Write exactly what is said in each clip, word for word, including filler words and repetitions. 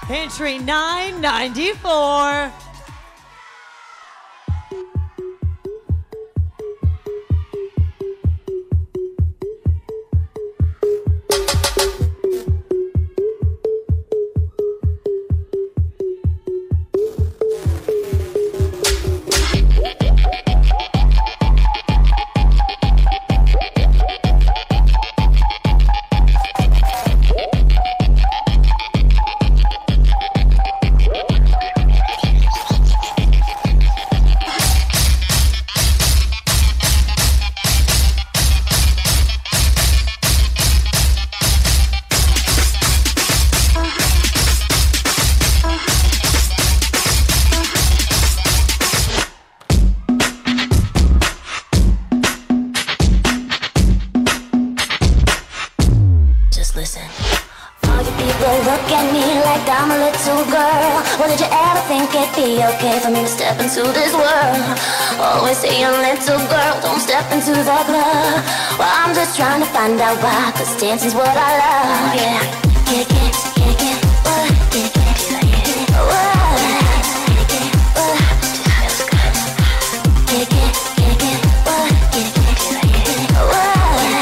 Entry nine ninety-four. Listen. All you people look at me like I'm a little girl. Well, did you ever think it'd be okay for me to step into this world? Always say a little girl, don't step into the club. Well, I'm just trying to find out why, cause dancing's what I love. Yeah, kick it, kick it, what? Kick it, kick it, what? Kick it, what? Feels good. Kick it, kick it, what? Kick it, kick it, what?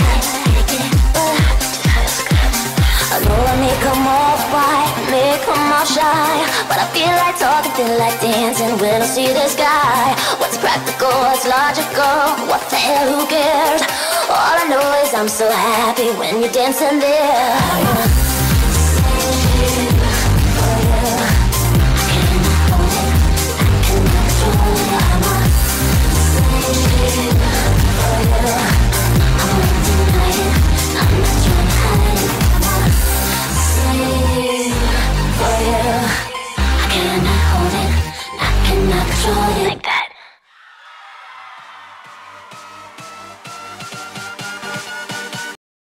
I know I may come off white, may come off shy, but I feel like talking, feel like dancing when I see this guy. What's practical, what's logical, what the hell, who cares? All I know is I'm so happy when you're dancing there. Like that.